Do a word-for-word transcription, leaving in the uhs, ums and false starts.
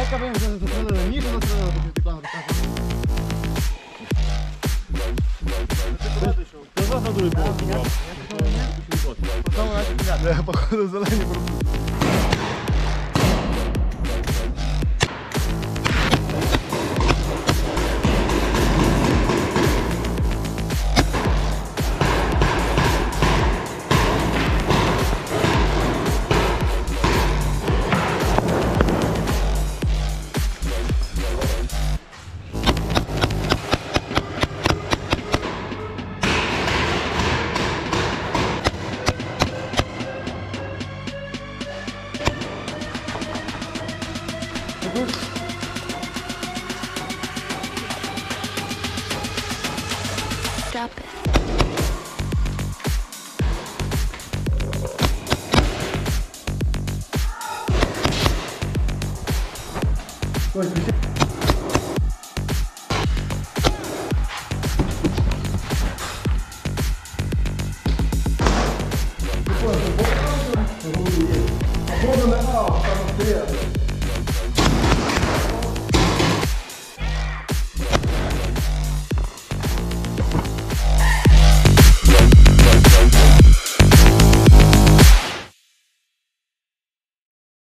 Жека ви вже застрелили, Мішу застрелили, поки ти план розказував. Ти назад на другий бок. Потім вона стріляти. Я, походу, зелені пропустив. Drop it. Ой, включи. Можно на А, там стоят.